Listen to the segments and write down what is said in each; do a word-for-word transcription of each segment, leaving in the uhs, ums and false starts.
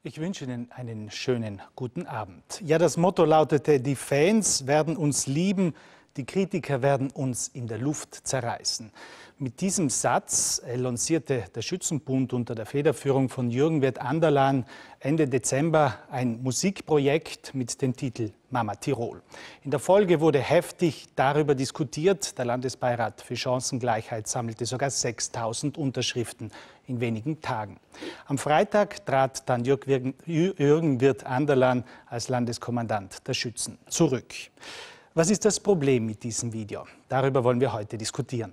Ich wünsche Ihnen einen schönen guten Abend. Ja, das Motto lautete, die Fans werden uns lieben, die Kritiker werden uns in der Luft zerreißen. Mit diesem Satz lancierte der Schützenbund unter der Federführung von Jürgen Wirt Anderlan Ende Dezember ein Musikprojekt mit dem Titel Mama Tirol. In der Folge wurde heftig darüber diskutiert. Der Landesbeirat für Chancengleichheit sammelte sogar sechstausend Unterschriften in wenigen Tagen. Am Freitag trat dann Jürgen Wirt Anderlan als Landeskommandant der Schützen zurück. Was ist das Problem mit diesem Video? Darüber wollen wir heute diskutieren.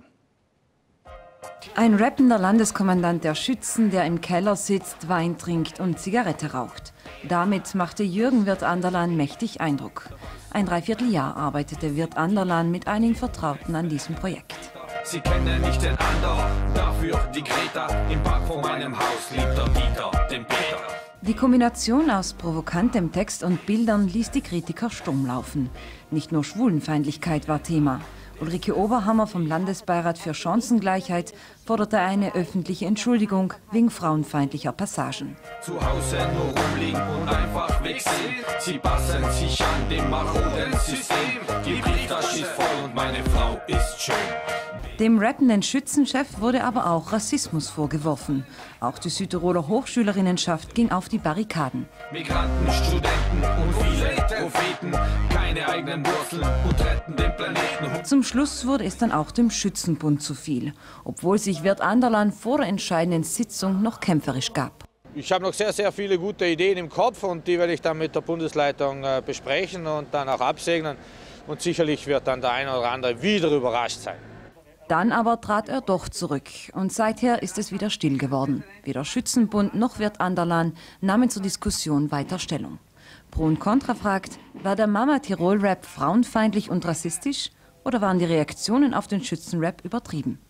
Ein rappender Landeskommandant der Schützen, der im Keller sitzt, Wein trinkt und Zigarette raucht. Damit machte Jürgen Wirt Anderlan mächtig Eindruck. Ein Dreivierteljahr arbeitete Wirt Anderlan mit einigen Vertrauten an diesem Projekt. Sie kennen nicht den anderen, dafür die Greta. Im Park vor meinem Haus liebt der Dieter den Peter. Die Kombination aus provokantem Text und Bildern ließ die Kritiker stumm laufen. Nicht nur Schwulenfeindlichkeit war Thema. Ulrike Oberhammer vom Landesbeirat für Chancengleichheit forderte eine öffentliche Entschuldigung wegen frauenfeindlicher Passagen. Zu Hause nur rumliegen und einfach wegsehen. Sie passen sich an dem maroden System. Die Brieftasche ist voll und meine Frau ist schön. Dem rappenden Schützenchef wurde aber auch Rassismus vorgeworfen. Auch die Südtiroler Hochschülerinnenschaft ging auf die Barrikaden. Migranten, Studenten und viele Propheten, keine eigenen Wurzeln und retten den Planeten. Zum Schluss wurde es dann auch dem Schützenbund zu viel, obwohl sich Wirt Anderlan vor der entscheidenden Sitzung noch kämpferisch gab. Ich habe noch sehr, sehr viele gute Ideen im Kopf und die werde ich dann mit der Bundesleitung besprechen und dann auch absegnen. Und sicherlich wird dann der eine oder andere wieder überrascht sein. Dann aber trat er doch zurück und seither ist es wieder still geworden. Weder Schützenbund noch Wirt Anderlan nahmen zur Diskussion weiter Stellung. Pro und Contra fragt, war der Mama Tirol Rap frauenfeindlich und rassistisch oder waren die Reaktionen auf den Schützenrap übertrieben?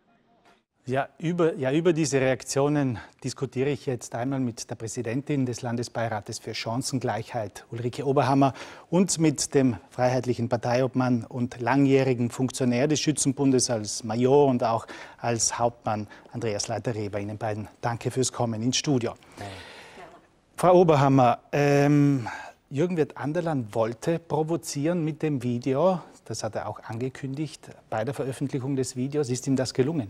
Ja über, ja, über diese Reaktionen diskutiere ich jetzt einmal mit der Präsidentin des Landesbeirates für Chancengleichheit, Ulrike Oberhammer, und mit dem freiheitlichen Parteiobmann und langjährigen Funktionär des Schützenbundes als Major und auch als Hauptmann, Andreas Leiter-Reber. Ihnen beiden danke fürs Kommen ins Studio. Ja. Frau Oberhammer, ähm, Jürgen Wirt Anderlan wollte provozieren mit dem Video. Das hat er auch angekündigt bei der Veröffentlichung des Videos. Ist ihm das gelungen?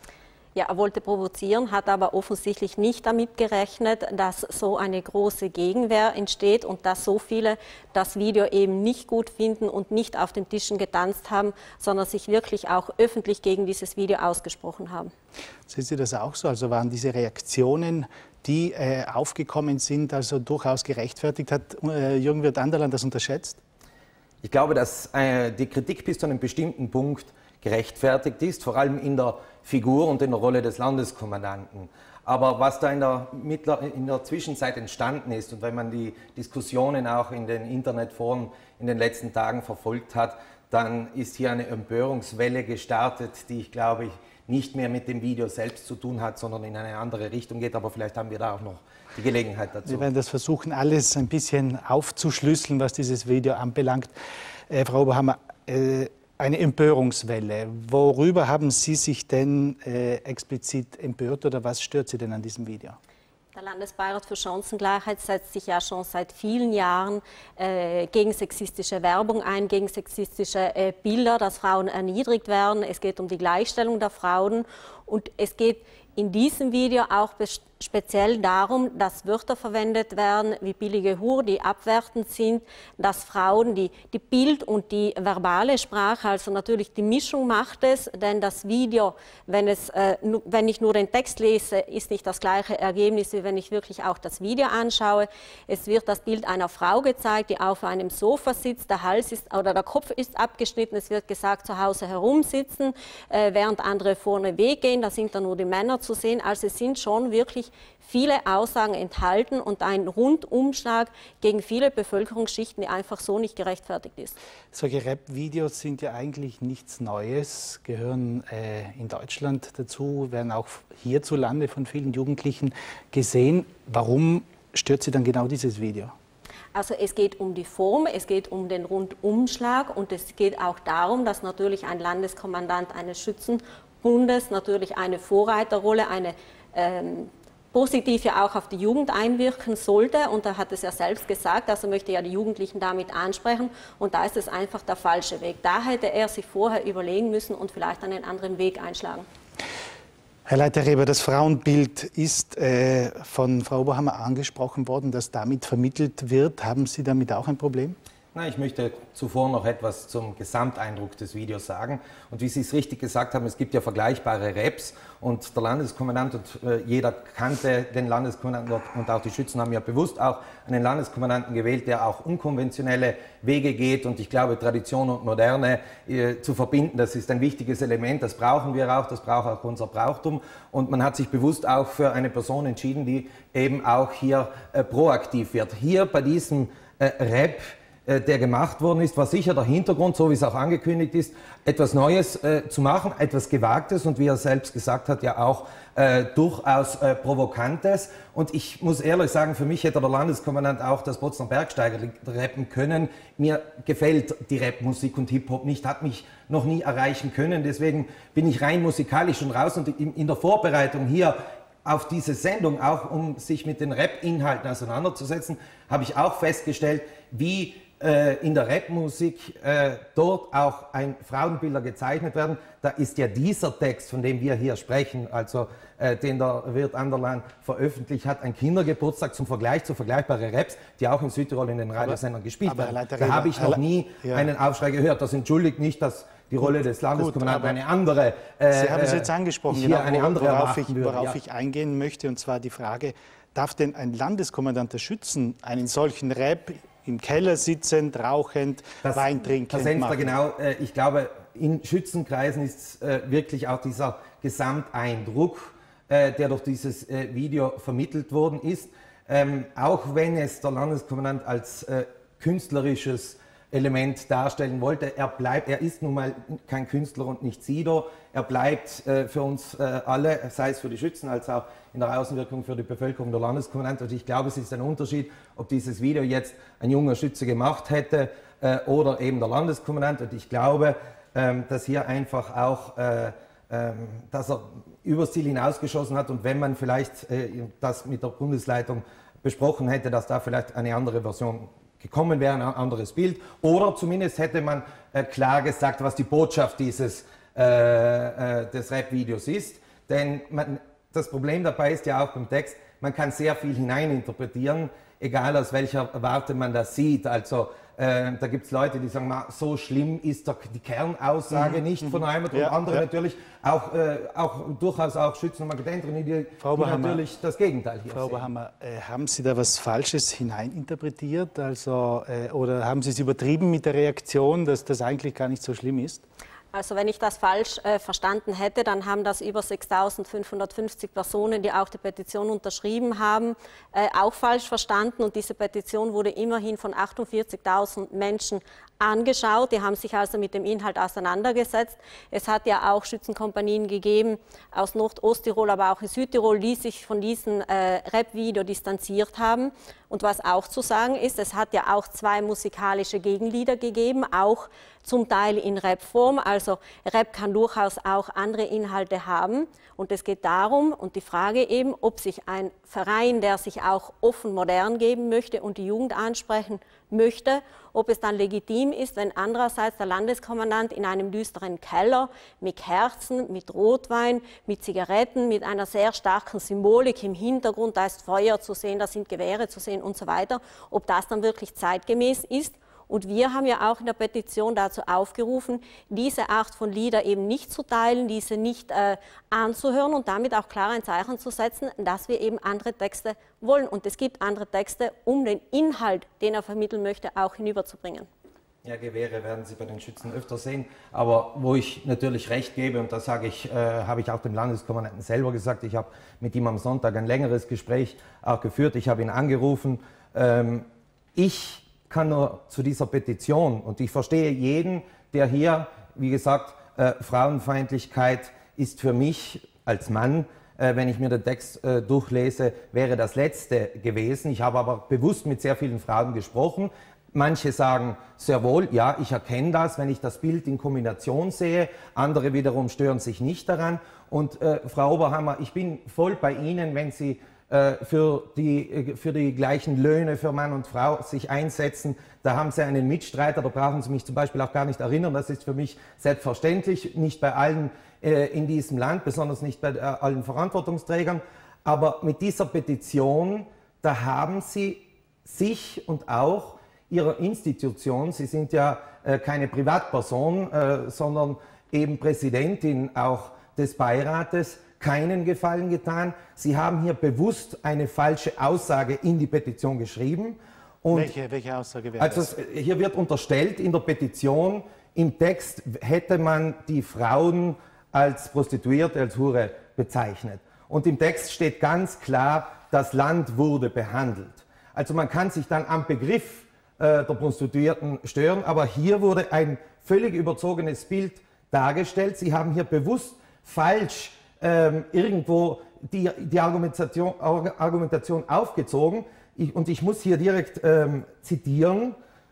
Ja, er wollte provozieren, hat aber offensichtlich nicht damit gerechnet, dass so eine große Gegenwehr entsteht und dass so viele das Video eben nicht gut finden und nicht auf den Tischen getanzt haben, sondern sich wirklich auch öffentlich gegen dieses Video ausgesprochen haben. Sehen Sie das auch so? Also waren diese Reaktionen, die äh, aufgekommen sind, also durchaus gerechtfertigt? Hat äh, Jürgen Wirt Anderlan das unterschätzt? Ich glaube, dass äh, die Kritik bis zu einem bestimmten Punkt gerechtfertigt ist, vor allem in der Figur und in der Rolle des Landeskommandanten. Aber was da in der, in der Zwischenzeit entstanden ist und wenn man die Diskussionen auch in den Internetforen in den letzten Tagen verfolgt hat, dann ist hier eine Empörungswelle gestartet, die ich glaube ich nicht mehr mit dem Video selbst zu tun hat, sondern in eine andere Richtung geht. Aber vielleicht haben wir da auch noch die Gelegenheit dazu. Wir werden das versuchen, alles ein bisschen aufzuschlüsseln, was dieses Video anbelangt. Äh, Frau Oberhammer, äh, eine Empörungswelle. Worüber haben Sie sich denn äh, explizit empört oder was stört Sie denn an diesem Video? Der Landesbeirat für Chancengleichheit setzt sich ja schon seit vielen Jahren äh, gegen sexistische Werbung ein, gegen sexistische äh, Bilder, dass Frauen erniedrigt werden. Es geht um die Gleichstellung der Frauen und es geht in diesem Video auch speziell darum, dass Wörter verwendet werden wie billige Hure, die abwertend sind, dass Frauen die, die Bild- und die verbale Sprache, also natürlich die Mischung macht es, denn das Video, wenn, es, äh, wenn ich nur den Text lese, ist nicht das gleiche Ergebnis, wie wenn ich wirklich auch das Video anschaue. Es wird das Bild einer Frau gezeigt, die auf einem Sofa sitzt, der Hals ist, oder der Kopf ist abgeschnitten, es wird gesagt, zu Hause herumsitzen, äh, während andere vorne weggehen, da sind dann nur die Männer zu sehen. Also es sind schon wirklich viele Aussagen enthalten und ein Rundumschlag gegen viele Bevölkerungsschichten, die einfach so nicht gerechtfertigt ist. Solche Rap-Videos sind ja eigentlich nichts Neues, gehören äh, in Deutschland dazu, werden auch hierzulande von vielen Jugendlichen gesehen. Warum stört Sie dann genau dieses Video? Also es geht um die Form, es geht um den Rundumschlag und es geht auch darum, dass natürlich ein Landeskommandant eines Schützenbundes natürlich eine Vorreiterrolle, eine ähm, positiv ja auch auf die Jugend einwirken sollte. Und er hat es ja selbst gesagt, also möchte ja die Jugendlichen damit ansprechen. Und da ist es einfach der falsche Weg. Da hätte er sich vorher überlegen müssen und vielleicht einen anderen Weg einschlagen. Herr Leiter-Reber, das Frauenbild ist äh, von Frau Oberhammer angesprochen worden, das damit vermittelt wird. Haben Sie damit auch ein Problem? Nein, ich möchte zuvor noch etwas zum Gesamteindruck des Videos sagen. Und wie Sie es richtig gesagt haben, es gibt ja vergleichbare Raps und der Landeskommandant und äh, jeder kannte den Landeskommandanten dort und auch die Schützen haben ja bewusst auch einen Landeskommandanten gewählt, der auch unkonventionelle Wege geht und ich glaube, Tradition und Moderne äh, zu verbinden, das ist ein wichtiges Element, das brauchen wir auch, das braucht auch unser Brauchtum und man hat sich bewusst auch für eine Person entschieden, die eben auch hier äh, proaktiv wird. Hier bei diesem äh, Rap, der gemacht worden ist, war sicher der Hintergrund, so wie es auch angekündigt ist, etwas Neues äh, zu machen, etwas Gewagtes und wie er selbst gesagt hat, ja auch äh, durchaus äh, Provokantes. Und ich muss ehrlich sagen, für mich hätte der Landeskommandant auch das Botzner Bergsteiger rappen können. Mir gefällt die Rapmusik und Hip-Hop nicht, hat mich noch nie erreichen können. Deswegen bin ich rein musikalisch schon raus und in, in der Vorbereitung hier auf diese Sendung, auch um sich mit den Rap-Inhalten auseinanderzusetzen, habe ich auch festgestellt, wie in der Rapmusik äh, dort auch ein Frauenbilder gezeichnet werden. Da ist ja dieser Text, von dem wir hier sprechen, also äh, den der Wirt Anderlan veröffentlicht hat, ein Kindergeburtstag zum Vergleich zu vergleichbaren Raps, die auch in Südtirol in den Radiosendern gespielt aber, werden. aber da habe ich noch nie ja. einen Aufschrei gehört. Das entschuldigt nicht, dass die gut, Rolle des Landeskommandanten eine andere äh, Sie haben es jetzt angesprochen, genau, eine andere worauf, ich, würde, worauf ja. ich eingehen möchte, und zwar die Frage, darf denn ein Landeskommandant der Schützen einen solchen Rap im Keller sitzend, rauchend, das, Wein trinkend das heißt machen? Genau, äh, ich glaube, in Schützenkreisen ist äh, wirklich auch dieser Gesamteindruck, äh, der durch dieses äh, Video vermittelt worden ist. Ähm, auch wenn es der Landeskommandant als äh, künstlerisches Element darstellen wollte, er bleibt, er ist nun mal kein Künstler und nicht Sido, er bleibt äh, für uns äh, alle, sei es für die Schützen als auch in der Außenwirkung für die Bevölkerung der Landeskommandant. Und ich glaube, es ist ein Unterschied, ob dieses Video jetzt ein junger Schütze gemacht hätte äh, oder eben der Landeskommandant. Und ich glaube, ähm, dass hier einfach auch, äh, ähm, dass er übers Ziel hinausgeschossen hat. Und wenn man vielleicht äh, das mit der Bundesleitung besprochen hätte, dass da vielleicht eine andere Version gekommen wäre, ein anderes Bild. Oder zumindest hätte man äh, klar gesagt, was die Botschaft dieses äh, äh, des Rap-Videos ist. Denn man, das Problem dabei ist ja auch beim Text, man kann sehr viel hineininterpretieren, egal aus welcher Warte man das sieht. Also äh, da gibt es Leute, die sagen, so schlimm ist doch die Kernaussage mhm. nicht von Heimat ja, und andere ja. natürlich auch, äh, auch durchaus auch Schützen und Magdalenen, die, die natürlich das Gegenteil hier Frau sehen. Oberhammer, äh, haben Sie da was Falsches hineininterpretiert? Also, äh, oder haben Sie es übertrieben mit der Reaktion, dass das eigentlich gar nicht so schlimm ist? Also wenn ich das falsch äh, verstanden hätte, dann haben das über sechstausendfünfhundertfünfzig Personen, die auch die Petition unterschrieben haben, äh, auch falsch verstanden. Und diese Petition wurde immerhin von achtundvierzigtausend Menschen angeschaut. Die haben sich also mit dem Inhalt auseinandergesetzt. Es hat ja auch Schützenkompanien gegeben aus Nordosttirol, aber auch in Südtirol, die sich von diesem äh, Rap-Video distanziert haben. Und was auch zu sagen ist, es hat ja auch zwei musikalische Gegenlieder gegeben, auch zum Teil in Rap-Form. Also Rap kann durchaus auch andere Inhalte haben. Und es geht darum, und die Frage eben, ob sich ein Verein, der sich auch offen modern geben möchte und die Jugend ansprechen möchte, ob es dann legitim ist, wenn andererseits der Landeskommandant in einem düsteren Keller mit Kerzen, mit Rotwein, mit Zigaretten, mit einer sehr starken Symbolik im Hintergrund, da ist Feuer zu sehen, da sind Gewehre zu sehen und so weiter, ob das dann wirklich zeitgemäß ist. Und wir haben ja auch in der Petition dazu aufgerufen, diese Art von Lieder eben nicht zu teilen, diese nicht äh, anzuhören und damit auch klar ein Zeichen zu setzen, dass wir eben andere Texte wollen. Und es gibt andere Texte, um den Inhalt, den er vermitteln möchte, auch hinüberzubringen. Ja, Gewehre werden Sie bei den Schützen öfter sehen, aber wo ich natürlich recht gebe, und das sage ich, äh, habe ich auch dem Landeskommandanten selber gesagt, ich habe mit ihm am Sonntag ein längeres Gespräch auch geführt, ich habe ihn angerufen, ähm, ich kann nur zu dieser Petition, und ich verstehe jeden, der hier, wie gesagt, äh, Frauenfeindlichkeit ist für mich als Mann, äh, wenn ich mir den Text äh, durchlese, wäre das Letzte gewesen. Ich habe aber bewusst mit sehr vielen Frauen gesprochen. Manche sagen sehr wohl, ja, ich erkenne das, wenn ich das Bild in Kombination sehe. Andere wiederum stören sich nicht daran. Und äh, Frau Oberhammer, ich bin voll bei Ihnen, wenn Sie äh, für, die, für die gleichen Löhne für Mann und Frau sich einsetzen. Da haben Sie einen Mitstreiter, da brauchen Sie mich zum Beispiel auch gar nicht erinnern, das ist für mich selbstverständlich, nicht bei allen äh, in diesem Land, besonders nicht bei äh, allen Verantwortungsträgern. Aber mit dieser Petition, da haben Sie sich und auch Ihrer Institution, Sie sind ja äh, keine Privatperson, äh, sondern eben Präsidentin auch des Beirates, keinen Gefallen getan. Sie haben hier bewusst eine falsche Aussage in die Petition geschrieben. Und welche, welche Aussage wäre also das? Hier wird unterstellt in der Petition, im Text hätte man die Frauen als Prostituierte, als Hure bezeichnet. Und im Text steht ganz klar, das Land wurde behandelt. Also man kann sich dann am Begriff äh, der Prostituierten stören, aber hier wurde ein völlig überzogenes Bild dargestellt. Sie haben hier bewusst falsch ähm, irgendwo die, die Argumentation, Argumentation aufgezogen. Ich, und ich muss hier direkt ähm, zitieren.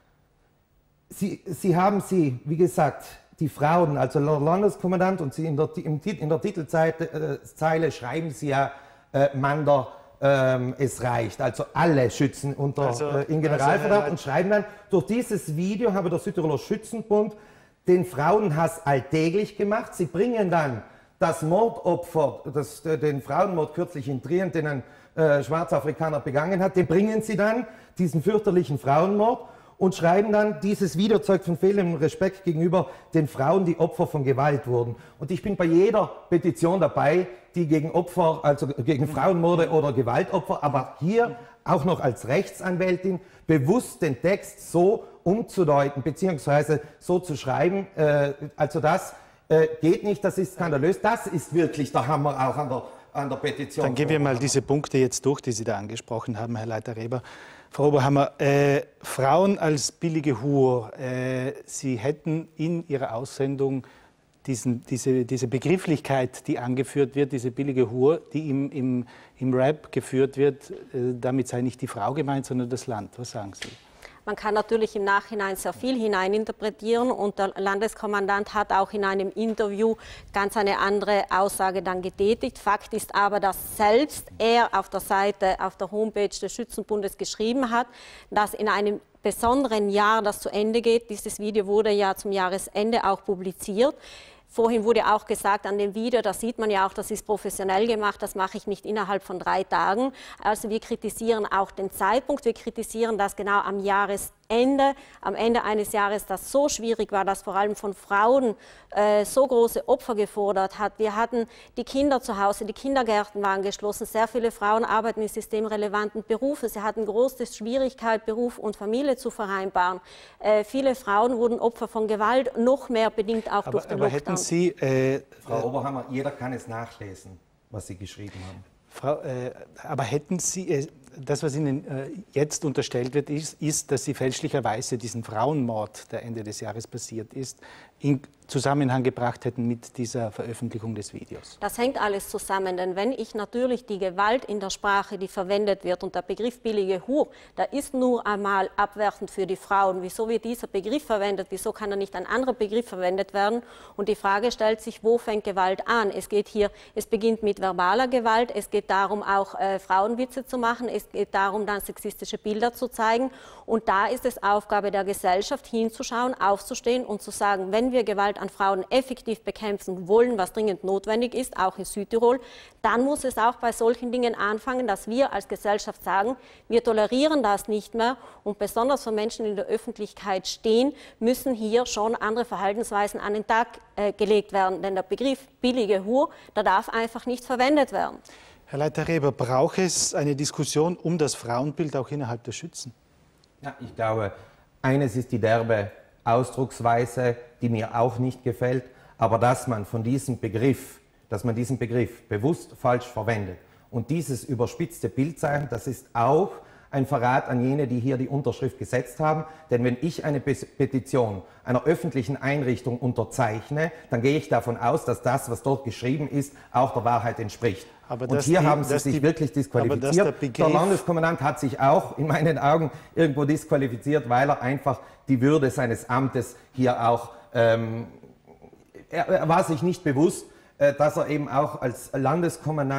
Sie, Sie haben sie, wie gesagt, die Frauen, also der Landeskommandant, und Sie in der, im, in der Titelzeile äh, schreiben Sie ja, äh, Mander, ähm, es reicht. Also alle Schützen unter, also, äh, in Generalverdacht also, und schreiben dann, durch dieses Video habe der Südtiroler Schützenbund den Frauenhass alltäglich gemacht. Sie bringen dann das Mordopfer, das, den Frauenmord kürzlich in Trient, den ein äh, Schwarzafrikaner begangen hat, den bringen Sie dann, diesen fürchterlichen Frauenmord, und schreiben dann, dieses Video zeugt von fehlendem Respekt gegenüber den Frauen, die Opfer von Gewalt wurden. Und ich bin bei jeder Petition dabei, die gegen Opfer, also gegen Frauenmorde oder Gewaltopfer, aber hier auch noch als Rechtsanwältin bewusst den Text so umzudeuten, beziehungsweise so zu schreiben, äh, also das äh, geht nicht, das ist skandalös, das ist wirklich der Hammer auch an der, an der Petition. Dann gehen wir mal diese Punkte jetzt durch, die Sie da angesprochen haben, Herr Leiter-Reber. Frau Oberhammer, äh, Frauen als billige Hure, äh, Sie hätten in Ihrer Aussendung diesen, diese, diese Begrifflichkeit, die angeführt wird, diese billige Hure, die im, im, im Rap geführt wird, äh, damit sei nicht die Frau gemeint, sondern das Land. Was sagen Sie? Man kann natürlich im Nachhinein sehr viel hineininterpretieren und der Landeskommandant hat auch in einem Interview ganz eine andere Aussage dann getätigt. Fakt ist aber, dass selbst er auf der Seite, auf der Homepage des Schützenbundes geschrieben hat, dass in einem besonderen Jahr, das zu Ende geht, dieses Video wurde ja zum Jahresende auch publiziert. Vorhin wurde auch gesagt, an dem Video, da sieht man ja auch, das ist professionell gemacht, das mache ich nicht innerhalb von drei Tagen. Also wir kritisieren auch den Zeitpunkt, wir kritisieren, dass genau am Jahresende, am Ende eines Jahres, das so schwierig war, dass vor allem von Frauen äh, so große Opfer gefordert hat. Wir hatten die Kinder zu Hause, die Kindergärten waren geschlossen, sehr viele Frauen arbeiten in systemrelevanten Berufen, sie hatten große Schwierigkeit, Beruf und Familie zu vereinbaren. Äh, viele Frauen wurden Opfer von Gewalt, noch mehr bedingt auch aber, durch den aber Lockdown. Hätten Sie, äh, Frau Oberhammer, jeder kann es nachlesen, was Sie geschrieben haben. Frau, äh, aber hätten Sie, äh, das, was Ihnen äh, jetzt unterstellt wird, ist, ist, dass Sie fälschlicherweise diesen Frauenmord, der Ende des Jahres passiert ist, in Zusammenhang gebracht hätten mit dieser Veröffentlichung des Videos? Das hängt alles zusammen, denn wenn ich natürlich die Gewalt in der Sprache, die verwendet wird, und der Begriff billige Hure, da ist nur einmal abwertend für die Frauen. Wieso wird dieser Begriff verwendet? Wieso kann da nicht ein anderer Begriff verwendet werden? Und die Frage stellt sich, wo fängt Gewalt an? Es geht hier, es beginnt mit verbaler Gewalt, es geht darum, auch äh, Frauenwitze zu machen, es geht darum, dann sexistische Bilder zu zeigen. Und da ist es Aufgabe der Gesellschaft, hinzuschauen, aufzustehen und zu sagen, wenn wir Gewalt an Frauen effektiv bekämpfen wollen, was dringend notwendig ist, auch in Südtirol, dann muss es auch bei solchen Dingen anfangen, dass wir als Gesellschaft sagen, wir tolerieren das nicht mehr und besonders für Menschen, die in der Öffentlichkeit stehen, müssen hier schon andere Verhaltensweisen an den Tag äh, gelegt werden, denn der Begriff billige Hure, der darf einfach nicht verwendet werden. Herr Leiter-Reber, braucht es eine Diskussion um das Frauenbild auch innerhalb der Schützen? Ja, ich glaube, eines ist die derbe Ausdrucksweise, die mir auch nicht gefällt, aber dass man von diesem Begriff, dass man diesen Begriff bewusst falsch verwendet und dieses überspitzte Bild zeichnet, das ist auch ein Verrat an jene, die hier die Unterschrift gesetzt haben. Denn wenn ich eine Petition einer öffentlichen Einrichtung unterzeichne, dann gehe ich davon aus, dass das, was dort geschrieben ist, auch der Wahrheit entspricht. Aber und hier die, haben sie sich die, wirklich disqualifiziert. Der, Begriff... der Landeskommandant hat sich auch in meinen Augen irgendwo disqualifiziert, weil er einfach die Würde seines Amtes hier auch, ähm, er, er war sich nicht bewusst, äh, dass er eben auch als Landeskommandant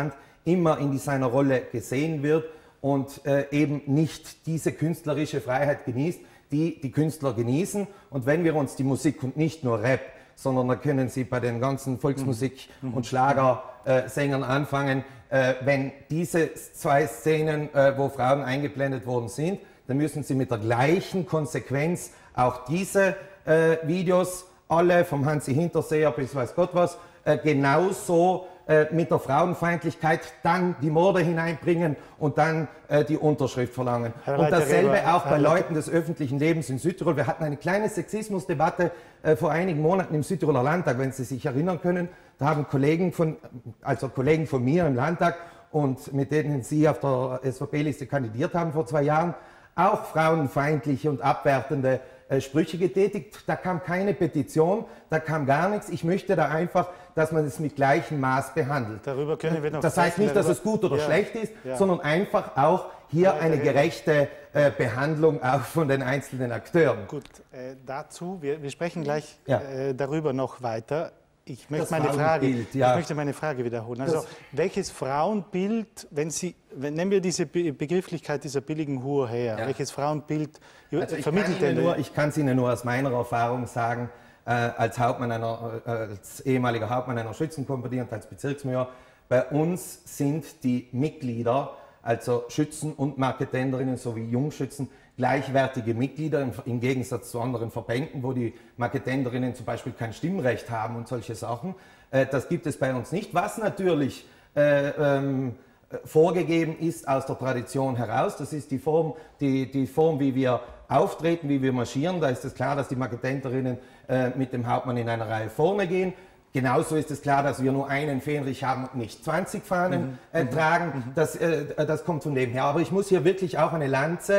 immer in seiner Rolle gesehen wird und äh, eben nicht diese künstlerische Freiheit genießt, die die Künstler genießen. Und wenn wir uns die Musik und nicht nur Rap, sondern da können Sie bei den ganzen Volksmusik- mhm. und Schlagersängern äh, anfangen, äh, wenn diese zwei Szenen, äh, wo Frauen eingeblendet worden sind, dann müssen Sie mit der gleichen Konsequenz auch diese äh, Videos, alle vom Hansi Hinterseher bis weiß Gott was, äh, genauso äh, mit der Frauenfeindlichkeit dann die Morde hineinbringen und dann äh, die Unterschrift verlangen. Herr und dasselbe Reiter, auch bei Leuten des öffentlichen Lebens in Südtirol. Wir hatten eine kleine Sexismusdebatte äh, vor einigen Monaten im Südtiroler Landtag, wenn Sie sich erinnern können. Da haben Kollegen von, also Kollegen von mir im Landtag und mit denen Sie auf der S V P-Liste kandidiert haben vor zwei Jahren, auch frauenfeindliche und abwertende äh, Sprüche getätigt. Da kam keine Petition, da kam gar nichts. Ich möchte da einfach, dass man es mit gleichem Maß behandelt. Darüber können wir noch das heißt nicht, dass es gut oder ja. schlecht ist, ja. sondern einfach auch hier ja, eine gerechte äh, Behandlung auch von den einzelnen Akteuren. Gut, äh, dazu, wir, wir sprechen gleich ja. äh, darüber noch weiter. Ich möchte, das meine Frage, ja. ich möchte meine Frage wiederholen. Also, das welches Frauenbild, wenn Sie, wenn, nehmen wir diese Be Begrifflichkeit dieser billigen Hure her, ja. welches Frauenbild also ich vermittelt kann denn? Nur, ich kann es Ihnen nur aus meiner Erfahrung sagen, äh, als, Hauptmann einer, äh, als ehemaliger Hauptmann einer Schützenkompanie und als Bezirksmajor, bei uns sind die Mitglieder, also Schützen und Marketenderinnen sowie Jungschützen, gleichwertige Mitglieder im, im Gegensatz zu anderen Verbänden, wo die Marketenderinnen zum Beispiel kein Stimmrecht haben und solche Sachen. Äh, das gibt es bei uns nicht, was natürlich äh, ähm, vorgegeben ist aus der Tradition heraus. Das ist die Form, die, die Form, wie wir auftreten, wie wir marschieren. Da ist es klar, dass die Marketenderinnen äh, mit dem Hauptmann in einer Reihe vorne gehen. Genauso ist es klar, dass wir nur einen Fähnrich haben und nicht zwanzig Fahnen äh, mhm. tragen. Mhm. Das, äh, das kommt von dem her. Aber ich muss hier wirklich auch eine Lanze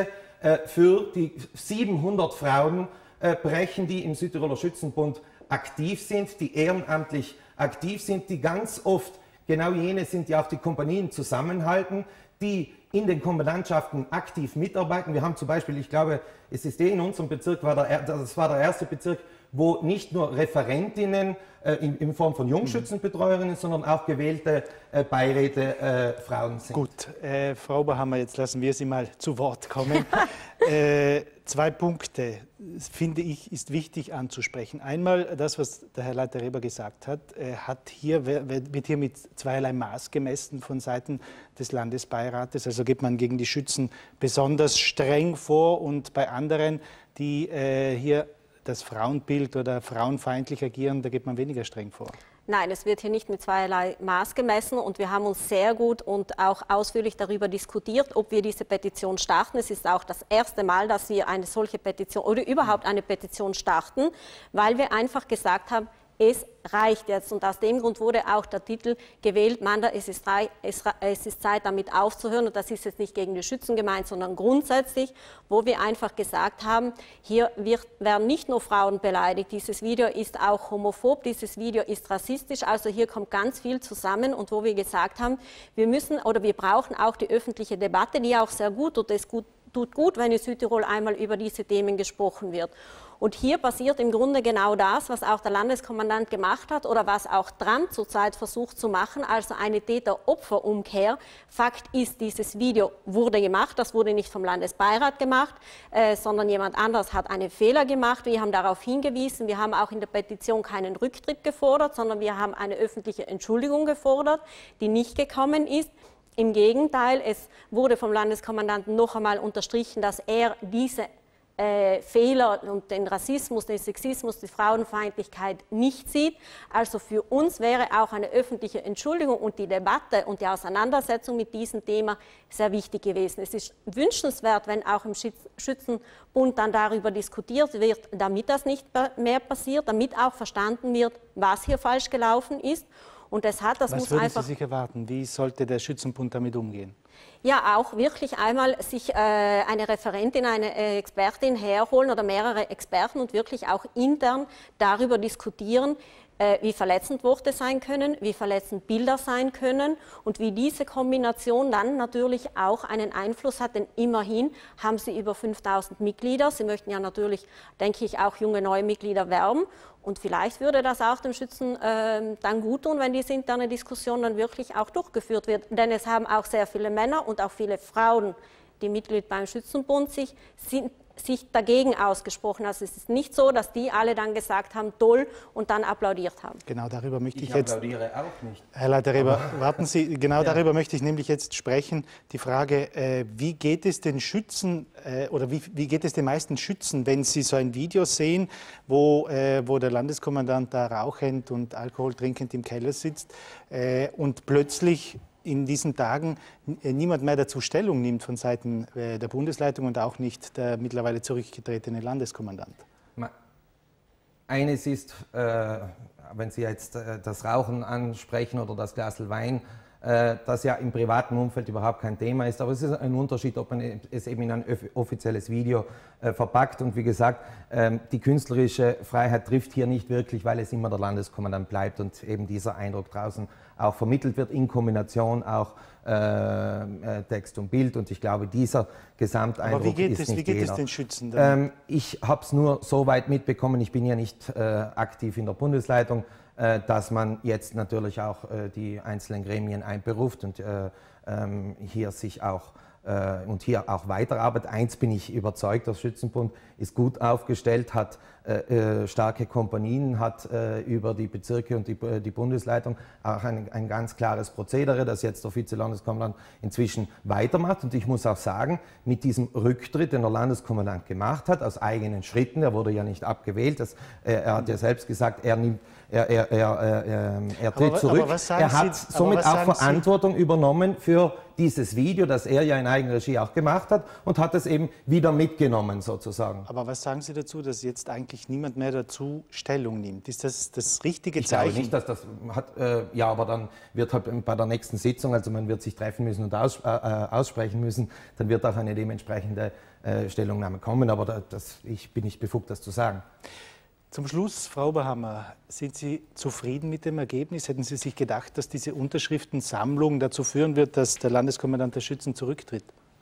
für die siebenhundert Frauen äh, brechen, die im Südtiroler Schützenbund aktiv sind, die ehrenamtlich aktiv sind, die ganz oft genau jene sind, die auch die Kompanien zusammenhalten, die in den Kommandantschaften aktiv mitarbeiten. Wir haben zum Beispiel, ich glaube, es ist eh in unserem Bezirk, war der, das war der erste Bezirk, wo nicht nur Referentinnen äh, in, in Form von Jungschützenbetreuerinnen, sondern auch gewählte äh, Beiräte äh, Frauen sind. Gut, äh, Frau Oberhammer, jetzt lassen wir Sie mal zu Wort kommen. äh, zwei Punkte, finde ich, ist wichtig anzusprechen. Einmal das, was der Herr Leiter Reber gesagt hat, äh, hat hier, wird hier mit zweierlei Maß gemessen von Seiten des Landesbeirates. Also geht man gegen die Schützen besonders streng vor und bei anderen, die äh, hier das Frauenbild oder frauenfeindlich agieren, da geht man weniger streng vor. Nein, es wird hier nicht mit zweierlei Maß gemessen und wir haben uns sehr gut und auch ausführlich darüber diskutiert, ob wir diese Petition starten. Es ist auch das erste Mal, dass wir eine solche Petition oder überhaupt eine Petition starten, weil wir einfach gesagt haben, es reicht jetzt. Und aus dem Grund wurde auch der Titel gewählt, Manda, es ist, es, es ist Zeit, damit aufzuhören. Und das ist jetzt nicht gegen die Schützen gemeint, sondern grundsätzlich, wo wir einfach gesagt haben, hier wird, werden nicht nur Frauen beleidigt, dieses Video ist auch homophob, dieses Video ist rassistisch, also hier kommt ganz viel zusammen. Und wo wir gesagt haben, wir müssen oder wir brauchen auch die öffentliche Debatte, die auch sehr gut tut, es gut, tut gut, wenn in Südtirol einmal über diese Themen gesprochen wird. Und hier passiert im Grunde genau das, was auch der Landeskommandant gemacht hat oder was auch Trump zurzeit versucht zu machen, also eine Täter-Opfer-Umkehr. Fakt ist, dieses Video wurde gemacht, das wurde nicht vom Landesbeirat gemacht, äh, sondern jemand anderes hat einen Fehler gemacht. Wir haben darauf hingewiesen, wir haben auch in der Petition keinen Rücktritt gefordert, sondern wir haben eine öffentliche Entschuldigung gefordert, die nicht gekommen ist. Im Gegenteil, es wurde vom Landeskommandanten noch einmal unterstrichen, dass er diese Äh, Fehler und den Rassismus, den Sexismus, die Frauenfeindlichkeit nicht sieht. Also für uns wäre auch eine öffentliche Entschuldigung und die Debatte und die Auseinandersetzung mit diesem Thema sehr wichtig gewesen. Es ist wünschenswert, wenn auch im Schützenbund dann darüber diskutiert wird, damit das nicht mehr passiert, damit auch verstanden wird, was hier falsch gelaufen ist. Und das hat, das was muss würden einfach Sie sich erwarten? Wie sollte der Schützenbund damit umgehen? Ja, auch wirklich einmal sich äh, eine Referentin, eine äh, Expertin herholen oder mehrere Experten und wirklich auch intern darüber diskutieren, äh, wie verletzend Worte sein können, wie verletzend Bilder sein können und wie diese Kombination dann natürlich auch einen Einfluss hat, denn immerhin haben sie über fünftausend Mitglieder. Sie möchten ja natürlich, denke ich, auch junge neue Mitglieder werben. Und vielleicht würde das auch dem Schützen äh, dann gut tun, wenn diese interne Diskussion dann wirklich auch durchgeführt wird. Denn es haben auch sehr viele Männer und auch viele Frauen, die Mitglied beim Schützenbund sich, sind, sich dagegen ausgesprochen. Also es ist nicht so, dass die alle dann gesagt haben, toll, und dann applaudiert haben. Genau darüber möchte ich, ich jetzt... applaudiere auch nicht. Herr Leiter Reber, warten Sie, genau ja. darüber möchte ich nämlich jetzt sprechen. Die Frage, äh, wie geht es den Schützen äh, oder wie, wie geht es den meisten Schützen, wenn sie so ein Video sehen, wo, äh, wo der Landeskommandant da rauchend und Alkohol trinkend im Keller sitzt äh, und plötzlich in diesen Tagen niemand mehr dazu Stellung nimmt von Seiten der Bundesleitung und auch nicht der mittlerweile zurückgetretene Landeskommandant? Eines ist, äh, wenn Sie jetzt äh, das Rauchen ansprechen oder das Glas Wein, äh, das ja im privaten Umfeld überhaupt kein Thema ist, aber es ist ein Unterschied, ob man es eben in ein offizielles Video äh, verpackt. Und wie gesagt, äh, die künstlerische Freiheit trifft hier nicht wirklich, weil es immer der Landeskommandant bleibt und eben dieser Eindruck draußen auch vermittelt wird, in Kombination auch äh, äh, Text und Bild. Und ich glaube, dieser Gesamteindruck Aber wie geht ist es, nicht wie geht jener. es den Schützen dann? Ähm, ich habe es nur so weit mitbekommen, ich bin ja nicht äh, aktiv in der Bundesleitung, äh, dass man jetzt natürlich auch äh, die einzelnen Gremien einberuft und äh, ähm, hier sich auch äh, und hier auch weiterarbeitet. Eins bin ich überzeugt, der Schützenbund ist gut aufgestellt, hat äh, äh, starke Kompanien, hat äh, über die Bezirke und die, die Bundesleitung auch ein, ein ganz klares Prozedere, das jetzt der Vize-Landeskommandant inzwischen weitermacht. Und ich muss auch sagen, mit diesem Rücktritt, den der Landeskommandant gemacht hat, aus eigenen Schritten, er wurde ja nicht abgewählt, das, äh, er hat ja selbst gesagt, er nimmt Er, er, er, er, er tritt aber, zurück. Aber er hat Sie, somit auch Verantwortung Sie? übernommen für dieses Video, das er ja in Eigenregie auch gemacht hat, und hat es eben wieder mitgenommen sozusagen. Aber was sagen Sie dazu, dass jetzt eigentlich niemand mehr dazu Stellung nimmt? Ist das das richtige ich Zeichen? Ich glaube nicht, dass das hat, äh, ja, aber dann wird halt bei der nächsten Sitzung, also man wird sich treffen müssen und aus, äh, aussprechen müssen, dann wird auch eine dementsprechende äh, Stellungnahme kommen, aber da, das, ich bin nicht befugt, das zu sagen. Zum Schluss, Frau Oberhammer, sind Sie zufrieden mit dem Ergebnis? Hätten Sie sich gedacht, dass diese Unterschriftensammlung dazu führen wird, dass der Landeskommandant der Schützen zurücktritt?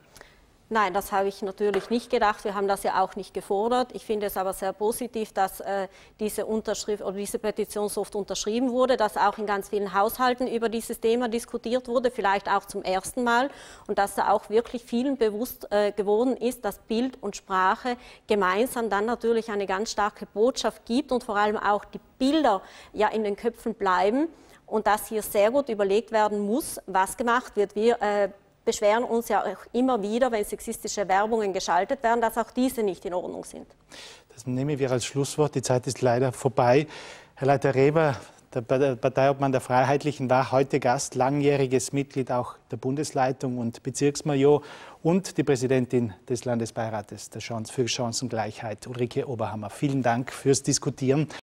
Nein, das habe ich natürlich nicht gedacht. Wir haben das ja auch nicht gefordert. Ich finde es aber sehr positiv, dass äh, diese Unterschrift oder diese Petition so oft unterschrieben wurde, dass auch in ganz vielen Haushalten über dieses Thema diskutiert wurde, vielleicht auch zum ersten Mal, und dass da auch wirklich vielen bewusst äh, geworden ist, dass Bild und Sprache gemeinsam dann natürlich eine ganz starke Botschaft gibt und vor allem auch die Bilder ja in den Köpfen bleiben und dass hier sehr gut überlegt werden muss, was gemacht wird. Wir äh, beschweren uns ja auch immer wieder, wenn sexistische Werbungen geschaltet werden, dass auch diese nicht in Ordnung sind. Das nehmen wir als Schlusswort. Die Zeit ist leider vorbei. Herr Leiter Reber, der Parteiobmann der Freiheitlichen, war heute Gast, langjähriges Mitglied auch der Bundesleitung und Bezirksmajor und die Präsidentin des Landesbeirates für Chancengleichheit, Ulrike Oberhammer. Vielen Dank fürs Diskutieren.